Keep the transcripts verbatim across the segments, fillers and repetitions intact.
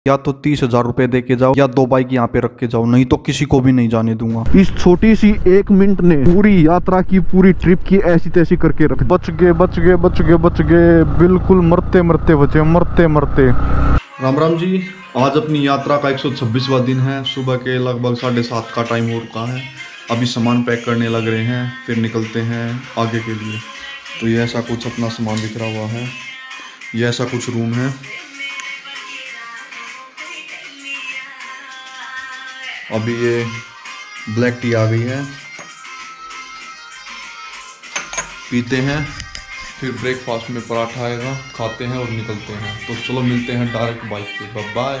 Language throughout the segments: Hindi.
या तो तीस हजार रुपए दे के जाओ या दो बाइक यहाँ पे रख के जाओ, नहीं तो किसी को भी नहीं जाने दूंगा। इस छोटी सी एक मिनट ने पूरी यात्रा की, पूरी ट्रिप की ऐसी तैसी करके रख। बच गए बच गए बच गए बच गए, बिल्कुल मरते मरते बचे, मरते मरते। राम राम जी। आज अपनी यात्रा का एक सौ छब्बीसवां दिन है। सुबह के लगभग साढ़े सात का टाइम हो रखा है। अभी सामान पैक करने लग रहे हैं, फिर निकलते हैं आगे के लिए। तो ये ऐसा कुछ अपना सामान बिखरा हुआ है, ये ऐसा कुछ रूम है। अभी ये ब्लैक टी आ गई है, पीते हैं, फिर ब्रेकफास्ट में पराठा आएगा, खाते हैं और निकलते हैं। तो चलो मिलते हैं डायरेक्ट बाइक पे। बाय।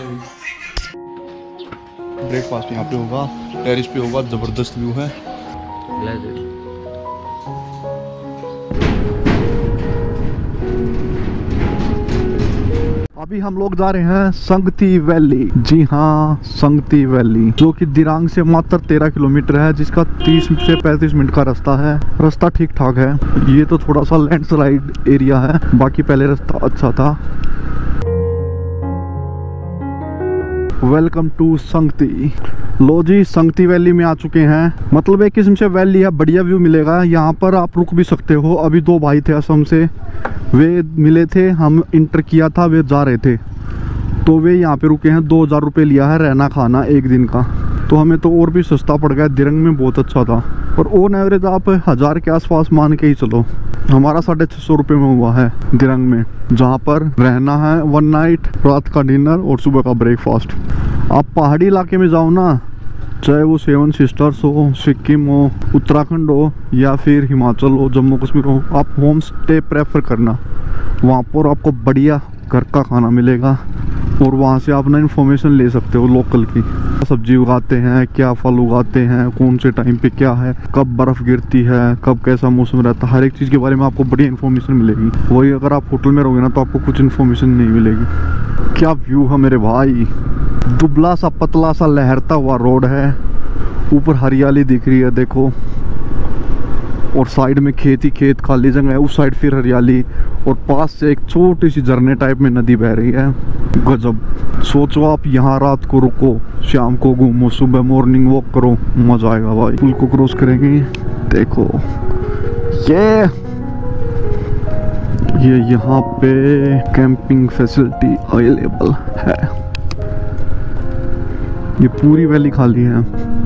ब्रेकफास्ट यहाँ पे होगा, टेरिस पे होगा, जबरदस्त व्यू है। अभी हम लोग जा रहे हैं संगती वैली। जी हाँ, संगती वैली, जो कि दिरांग से मात्र तेरह किलोमीटर है, जिसका तीस से पैंतीस मिनट का रास्ता है। रास्ता ठीक ठाक है, ये तो थोड़ा सा लैंडस्लाइड एरिया है, बाकी पहले रास्ता अच्छा था। वेलकम टू संगती। लो जी, संगती वैली में आ चुके हैं। मतलब एक किस्म से वैली है, बढ़िया व्यू मिलेगा। यहाँ पर आप रुक भी सकते हो। अभी दो भाई थे असम से, वे मिले थे, हम इंटर किया था, वे जा रहे थे, तो वे यहाँ पे रुके हैं। दो हज़ार रुपये लिया है रहना खाना एक दिन का, तो हमें तो और भी सस्ता पड़ गया। दिरंग में बहुत अच्छा था, और ऑन एवरेज आप हज़ार के आसपास मान के ही चलो। हमारा साढ़े छः सौ रुपये में हुआ है दिरंग में, जहाँ पर रहना है वन नाइट, रात का डिनर और सुबह का ब्रेकफास्ट। आप पहाड़ी इलाके में जाओ ना, चाहे वो सेवन सिस्टर्स हो, सिक्किम हो, उत्तराखंड हो, या फिर हिमाचल हो, जम्मू कश्मीर हो, आप होम स्टे प्रेफर करना। वहाँ पर आपको बढ़िया घर का खाना मिलेगा, और वहाँ से आप ना इन्फॉर्मेशन ले सकते हो लोकल की। सब्जी उगाते हैं, क्या फल उगाते हैं, कौन से टाइम पे क्या है, कब बर्फ़ गिरती है, कब कैसा मौसम रहता है, हर एक चीज़ के बारे में आपको बढ़िया इन्फॉर्मेशन मिलेगी। वही अगर आप होटल में रहोगे ना, तो आपको कुछ इन्फॉर्मेशन नहीं मिलेगी। क्या व्यू है मेरे भाई, दुबला सा पतला सा लहरता हुआ रोड है, ऊपर हरियाली दिख रही है देखो, और साइड में खेत ही खेत, खाली जगह है, उस साइड फिर हरियाली, और पास से एक छोटी सी झरने टाइप में नदी बह रही है। गजब। सोचो आप यहाँ रात को रुको, शाम को घूमो, सुबह मॉर्निंग वॉक करो, मजा आएगा भाई। पुल को क्रॉस करेंगे, देखो ये ये यहाँ पे कैंपिंग फैसिलिटी अवेलेबल है। ये पूरी वैली खाली है।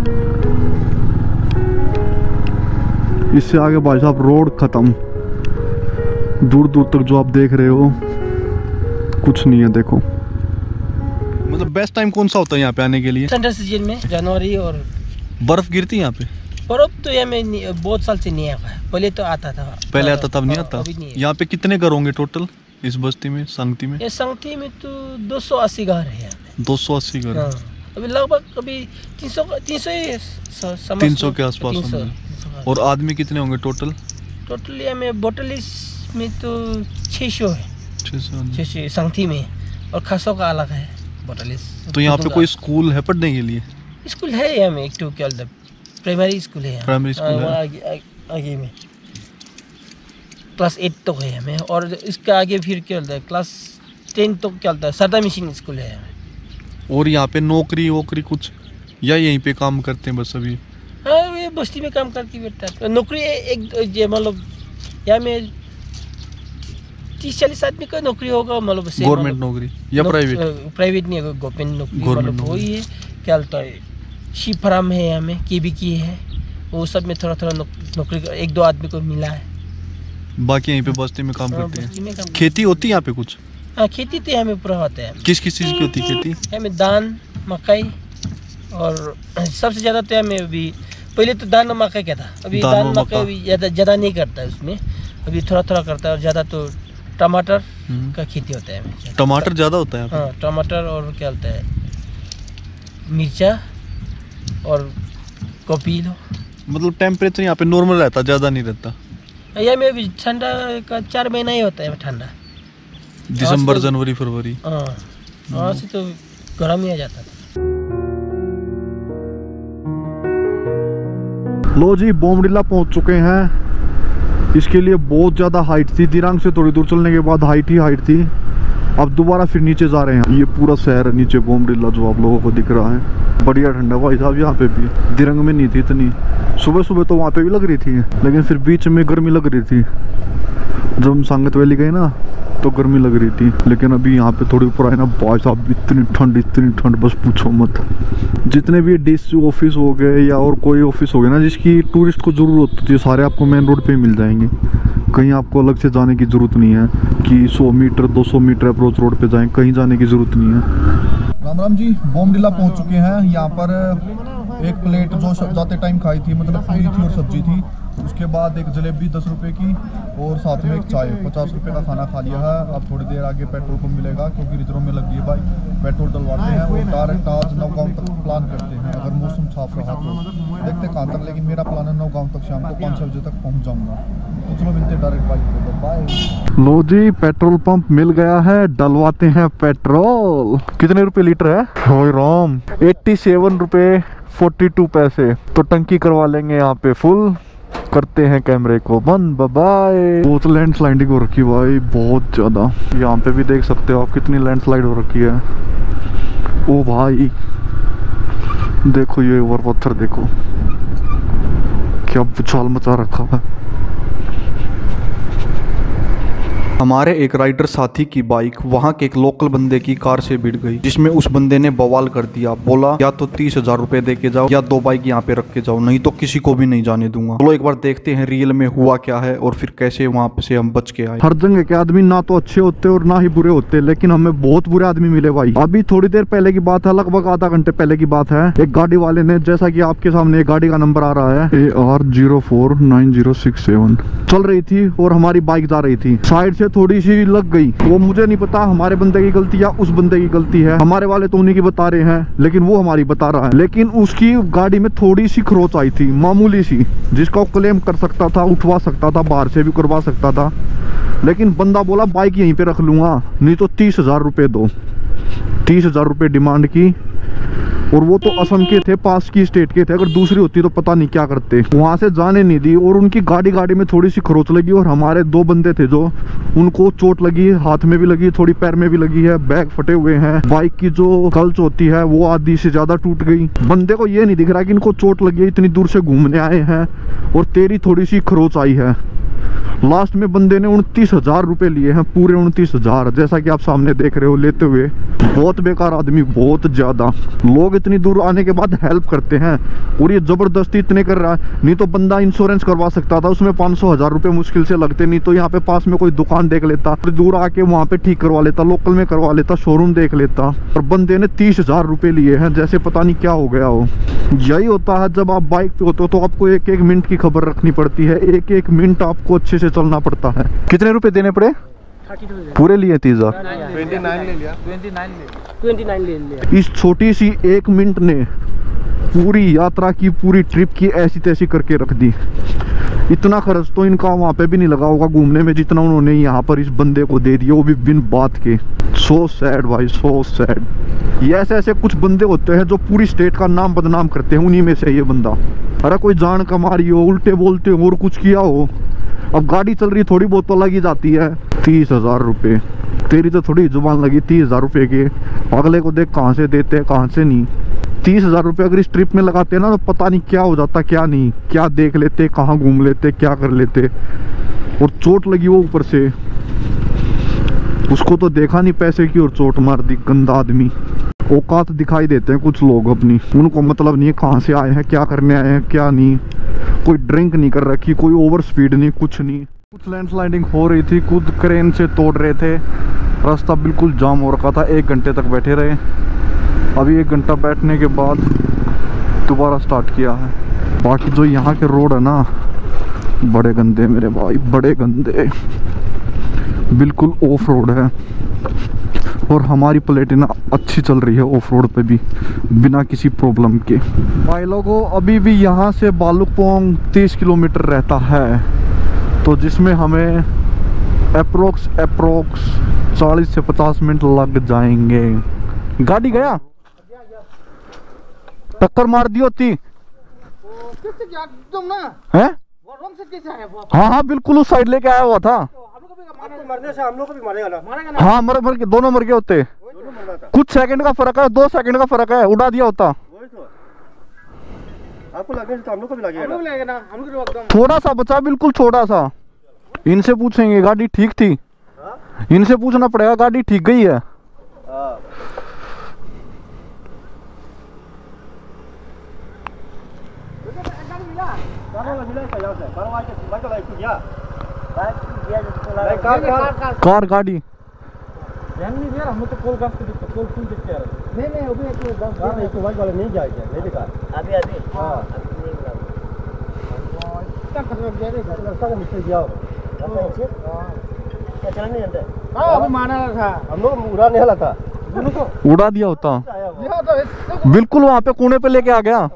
इससे आगे भाई साहब रोड खत्म, दूर दूर तक जो आप देख रहे हो कुछ नहीं है। देखो, मतलब बेस्ट टाइम कौन सा होता है यहाँ पे आने के लिए? ठंडा सीजन में, जनवरी। और बर्फ गिरती है यहाँ पे? बर्फ तो यहाँ में बहुत साल से नहीं आया, पहले तो आता था। पहले आता तब नहीं आता? यहाँ पे कितने घर होंगे टोटल इस बस्ती में, संगती में? ये संगती में तो दो सौ अस्सी घर है। दो सौ अस्सी घर? हाँ। अभी लगभग अभी तीन सौ तीन सौ तीन सौ के आसपास होंगे। और आदमी कितने होंगे टोटल? टोटल यहाँ में बोटलिस में तो छः सौ है। छः सौ छः सौ संगती में, और खासों का अलग है बोटलिस। तो यहाँ पे कोई स्कूल है पढ़ने के लिए? स्कूल है यहाँ में, एक तो क्या प्राइमरी स्कूल है। प्राइमरी स्कूल है आगे, आगे में क्लास एट तक है हमें, और इसके आगे फिर क्या होता है क्लास टेन तक क्या होता है सरदा मिशन स्कूल है हमें। और यहाँ पे नौकरी वोकरी कुछ, या यहीं पे काम करते हैं बस अभी? हाँ, ये बस्ती में काम करती बैठता है। नौकरी एक मतलब यहाँ में तीस चालीस आदमी का नौकरी होगा, मतलब गवर्नमेंट नौकरी या प्राइवेट? प्राइवेट नहीं है, गवर्नमेंट नौकरी। मतलब वही है क्या होता है, शीप फार्म है यहाँ में, के बी की है, वो सब में थोड़ा थोड़ा नौकरी एक दो आदमी को मिला है। बाकी यहीं पे बस्ती में काम करते हैं। खेती होती है यहाँ पे कुछ? हाँ, खेती तो यहाँ में पूरा होता है। किस किस चीज़ की होती है खेती? यहाँ में धान, मकई, और सबसे ज़्यादा तो यहाँ में अभी, पहले तो धान और मकई क्या था, अभी धान मकई अभी ज़्यादा ज़्यादा नहीं करता है उसमें, अभी थोड़ा थोड़ा करता है। और ज़्यादा तो टमाटर का खेती होता है। टमाटर ज़्यादा होता है? हाँ, टमाटर, और क्या होता है मिर्चा और कॉपी लो। मतलब टेम्परेचर यहाँ पे नॉर्मल रहता, ज़्यादा नहीं रहता? यहाँ में अभी ठंडा का चार महीना ही होता है ठंडा, दिसंबर जनवरी फरवरी। हाँ, वहाँ से तो गर्म ही आ जाता था। लो जी, बोमडिला पहुंच चुके हैं। इसके लिए बहुत ज़्यादा हाइट थी, दिरांग से थोड़ी दूर चलने के बाद हाइट ही हाइट थी। अब दोबारा फिर नीचे जा रहे हैं। ये पूरा शहर है नीचे बोमडिला जो आप लोगों को दिख रहा है। बढ़िया ठंडा भाई साहब यहाँ पे भी। दिरंग में नहीं थी इतनी, सुबह सुबह तो वहाँ पे भी लग रही थी, लेकिन फिर बीच में गर्मी लग रही थी। जब हम सांगत वैली गए ना तो गर्मी लग रही थी, लेकिन अभी यहाँ पे थोड़ी ऊपर आए ना भाई साहब इतनी ठंड इतनी ठंड बस पूछो मत। जितने भी डीसी ऑफिस हो गए या और कोई ऑफिस हो गए ना जिसकी टूरिस्ट को जरूरत होती है, सारे आपको मेन रोड पे ही मिल जाएंगे। कहीं आपको अलग से जाने की जरूरत नहीं है कि सौ मीटर दो सौ मीटर अप्रोच रोड पे जाएं, कहीं जाने की जरूरत नहीं है। राम राम जी, बोमडिला पहुंच चुके हैं। यहाँ पर एक प्लेट जो जाते टाइम खाई थी, मतलब पूरी थी और सब्जी थी, उसके बाद एक जलेबी दस रुपए की और साथ में एक चाय, पचास रुपए का खाना खा लिया है। अब थोड़ी देर आगे पेट्रोल पंप मिलेगा क्योंकि रिजर्व में लग गई है भाई, पेट्रोल डलवाते हैं और डायरेक्ट आज नौगांव तक प्लान करते हैं। अगर मौसम साफ रहा तो देखते कहाँ तक, लेकिन मेरा प्लान है नौगांव तक शाम को पाँच छः बजे तक पहुँच जाऊँगा। तो चलो मिलते डायरेक्ट बाइक पे, बाय। लो जी, पेट्रोल पंप मिल गया है, डलवाते हैं पेट्रोल। कितने रुपए लीटर है? ओए राम, एट्टी सेवन रुपए फोर्टी टू पैसे। तो टंकी करवा लेंगे यहाँ पे फुल, करते हैं कैमरे को बंद, बाय। बहुत लैंडस्लाइडिंग हो रखी भाई, बहुत ज्यादा। यहाँ पे भी देख सकते हो आप कितनी लैंडस्लाइड हो रखी है। ओ भाई देखो ये और पत्थर देखो क्या बुछाल मचा रखा है। हमारे एक राइडर साथी की बाइक वहाँ के एक लोकल बंदे की कार से भिड़ गई, जिसमें उस बंदे ने बवाल कर दिया। बोला या तो तीस हजार रुपए दे के जाओ या दो बाइक यहाँ पे रख के जाओ, नहीं तो किसी को भी नहीं जाने दूंगा। चलो एक बार देखते हैं रियल में हुआ क्या है और फिर कैसे वहाँ से हम बच के आए। हर जगह के आदमी ना तो अच्छे होते और ना ही बुरे होते, लेकिन हमें बहुत बुरे आदमी मिले भाई। अभी थोड़ी देर पहले की बात है, लगभग आधा घंटे पहले की बात है, एक गाड़ी वाले ने, जैसा की आपके सामने एक गाड़ी का नंबर आ रहा है A R zero four nine zero six seven, चल रही थी और हमारी बाइक जा रही थी। साइड से थोड़ी सी लग गई। वो मुझे नहीं पता हमारे बंदे की गलती या उस बंदे की गलती है, हमारे वाले तो उन्हीं की बता रहे हैं, लेकिन वो हमारी बता रहा है। लेकिन उसकी गाड़ी में थोड़ी सी खरोच आई थी, मामूली सी, जिसका वो क्लेम कर सकता था, उठवा सकता था, बाहर से भी करवा सकता था। लेकिन बंदा बोला बाइक यहीं पे रख लूंगा, नहीं तो तीस हजार रुपये दो। तीस हजार रुपये डिमांड की, और वो तो असम के थे, पास की स्टेट के थे। अगर दूसरी होती तो पता नहीं क्या करते। वहां से जाने नहीं दी और उनकी गाड़ी गाड़ी में थोड़ी सी खरोच लगी और हमारे दो बंदे थे जो, उनको चोट लगी, हाथ में भी लगी, थोड़ी पैर में भी लगी है, बैग फटे हुए हैं। बाइक की जो कल्च होती है वो आधी से ज्यादा टूट गई। बंदे को ये नहीं दिख रहा कि इनको चोट लगी है, इतनी दूर से घूमने आए हैं और तेरी थोड़ी सी खरोच आई है। लास्ट में बंदे ने उनतीस हजार रुपए लिए हैं, पूरे उनतीस हजार, जैसा कि आप सामने देख रहे हो लेते हुए। बहुत बेकार आदमी, बहुत ज्यादा। लोग इतनी दूर आने के बाद हेल्प करते हैं और ये जबरदस्ती इतने कर रहा है। नहीं तो बंदा इंश्योरेंस करवा सकता था, उसमें पाँच सौ हजार रुपए मुश्किल से लगते, नहीं तो यहाँ पे पास में कोई दुकान देख लेता, दूर आके वहाँ पे ठीक करवा लेता, लोकल में करवा लेता, शोरूम देख लेता। और बंदे ने तीस हजार रुपए लिए हैं, जैसे पता नहीं क्या हो गया हो। यही होता है जब आप बाइक पे होते हो तो आपको एक एक मिनट की खबर रखनी पड़ती है, एक एक मिनट आपको अच्छे से चलना पड़ता है। कितने रुपए देने पड़े? पूरे लिए तीस हजार ट्वेंटी नाइन ले लिया, ट्वेंटी नाइन ले लिया। इस छोटी सी एक मिनट ने पूरी यात्रा की, पूरी ट्रिप की ऐसी तैसी करके रख दी। इतना खर्च तो इनका वहाँ पे भी नहीं लगा होगा घूमने में जितना उन्होंने यहाँ पर इस बंदे को दे दिया, वो भी बिन बात के। सो सैड भाई, सो सैड। ये ऐसे ऐसे कुछ बंदे होते हैं जो पूरी स्टेट का नाम बदनाम करते हैं, उन्हीं में से ये बंदा। अरे कोई जान कमारी हो, उल्टे बोलते हो और कुछ किया हो, अब गाड़ी चल रही थोड़ी बहुत तो लगी जाती है। तीस हजार रुपये, तेरी तो थोड़ी जुबान लगी तीस हजार रुपये के, अगले को देख कहाँ से देते हैं कहाँ से नहीं। तीस हजार रुपये अगर इस ट्रिप में लगाते ना तो पता नहीं क्या हो जाता, क्या नहीं, क्या देख लेते, कहाँ घूम लेते, क्या कर लेते। और चोट लगी वो ऊपर से, उसको तो देखा नहीं पैसे की और चोट मार दी, गंदा आदमी। औकात दिखाई देते हैं कुछ लोग अपनी, उनको मतलब नहीं है कहाँ से आए हैं, क्या करने आए हैं, क्या नहीं। कोई ड्रिंक नहीं कर रखी, कोई ओवर स्पीड नहीं, कुछ नहीं। कुछ लैंडस्लाइडिंग हो रही थी, खुद क्रेन से तोड़ रहे थे, रास्ता बिल्कुल जाम हो रखा था। एक घंटे तक बैठे रहे, अभी एक घंटा बैठने के बाद दोबारा स्टार्ट किया है। बाकी जो यहाँ के रोड है ना, बड़े गंदे मेरे भाई, बड़े गंदे, बिल्कुल ऑफ रोड है। और हमारी प्लेटिना अच्छी चल रही है ऑफ रोड पे भी, बिना किसी प्रॉब्लम के। भाई लोगों, अभी भी यहाँ से भालुकपोंग तीस किलोमीटर रहता है, तो जिसमें हमें अप्रोक्स अप्रोक्स चालीस से पचास मिनट लग जाएंगे। गाड़ी गया, टक्कर मार दी होती है। हाँ हाँ बिल्कुल उस साइड लेके आया हुआ था। मरने से हम लोग को भी मारेगा ना, मारेगा ना। हाँ मर मर के दोनों मर गए होते। दोनों मरना था। कुछ सेकंड का फर्क है, दो सेकंड का फर्क है, उड़ा दिया होता। वही तो आपको लगने से तो हम लोग को भी लगेगा, हम लोग भी लगेगा ना, हम लोग एकदम थोड़ा सा बचा, बिल्कुल छोटा सा। इनसे पूछेंगे गाड़ी ठीक थी, इनसे पूछना पड़ेगा गाड़ी ठीक गई है। कार गाड़ी हम तो कोल गाड़ी को कोल फुल देख के आ रहे। नहीं नहीं अभी एक कार एक वाइट वाला नहीं जाएगा, नहीं देखा अभी अभी हां अभी नहीं लगा इसका मतलब दे दे रास्ता का मिस्टेक दिया हां क्या चला नहीं अंदर। हां अभी माना था, हम लोग उड़ाने वाला था, दोनों को उड़ा दिया होता। बिल्कुल वहां पे कोने पे लेके आ गया।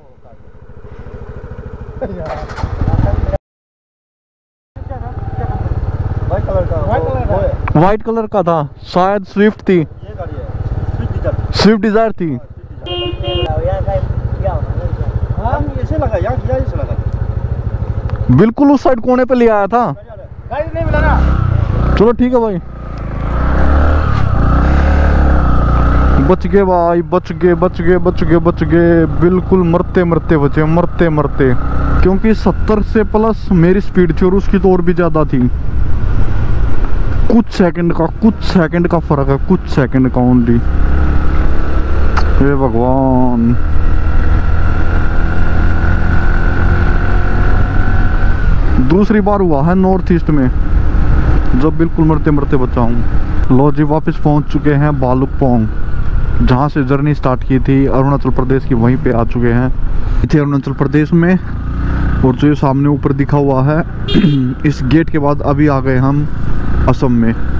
व्हाइट कलर का, व्हाइट कलर का, व्हाइट कलर का था शायद, स्विफ्ट थी, ये गाड़ी है स्विफ्ट डिजायर थी। हाँ ऐसे लगा, यहाँ किया ऐसे लगा, बिल्कुल उस साइड कोने पे ले आया था। गाड़ी नहीं मिला ना। चलो ठीक है भाई, बच गए भाई, बच गए बच गए बच गए बच गए, बिल्कुल मरते मरते बचे, मरते मरते, क्योंकि सत्तर से प्लस मेरी स्पीड थी और उसकी तो और भी ज्यादा थी। कुछ सेकंड का कुछ सेकंड का फर्क है, कुछ सेकंड का ओनली। हे भगवान, दूसरी बार हुआ है नॉर्थ ईस्ट में जब बिल्कुल मरते मरते बचा हूँ। लो जी वापस पहुँच चुके हैं भालुकपोंग, जहाँ से जर्नी स्टार्ट की थी अरुणाचल प्रदेश की, वहीं पे आ चुके हैं। इथे अरुणाचल प्रदेश में, और जो सामने ऊपर दिखा हुआ है इस गेट के बाद अभी आ गए हम असम में।